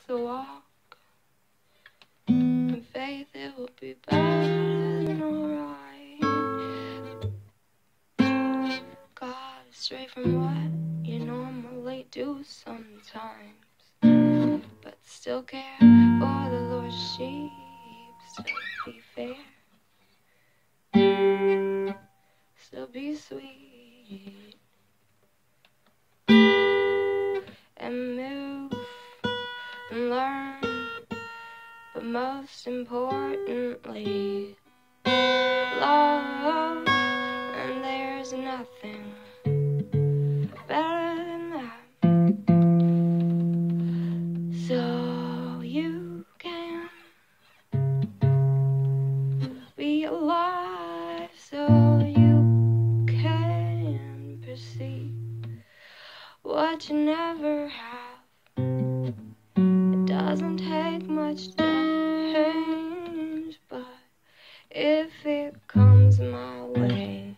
the walk. In faith it will be better than alright. Got straight from what you normally do sometimes, but still care for the Lord's sheep, still be fair, still be sweet, and move and learn, but most importantly, love. And there's nothing better than that. So you can be alive, so you can perceive what you never have. It doesn't take much to change, but if it comes my way,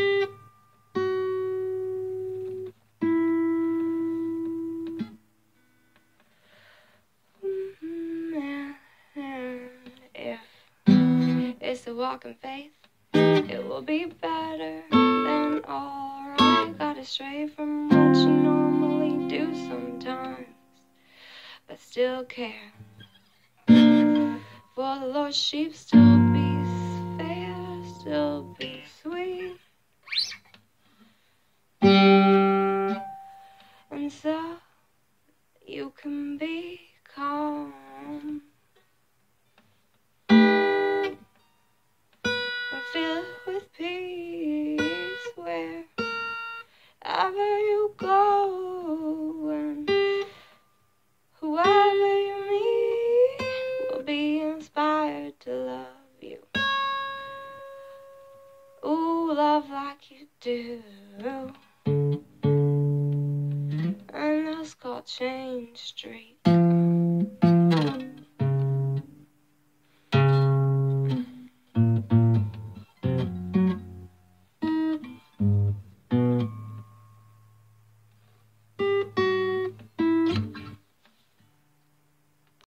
and if it's a walk in faith, it will be better than alright. Got stray from what you normally do sometimes, but still care for the Lord's sheep, still be fair, still be sweet, and so you can be calm and fill it with peace wherever you go, and whoever you meet will be inspired to love you. Ooh, love like you do. And that's called Change Street.